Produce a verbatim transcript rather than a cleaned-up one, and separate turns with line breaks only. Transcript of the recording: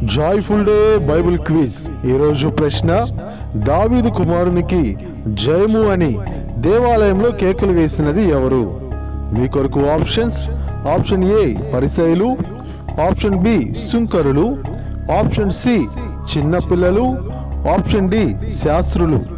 Joyful day Bible quiz. ఈరోజు ప్రశ్న, దావీదు కుమారునికి జయము అని దేవాలయంలో కేకలు వేసినది ఎవరు? మీ కొరకు ఆప్షన్స్: ఆప్షన్ ఏ పరిసయ్యులు, ఆప్షన్ బి సుంకరులు, ఆప్షన్ సి చిన్నపిల్లలు, ఆప్షన్ డి శాస్త్రులు.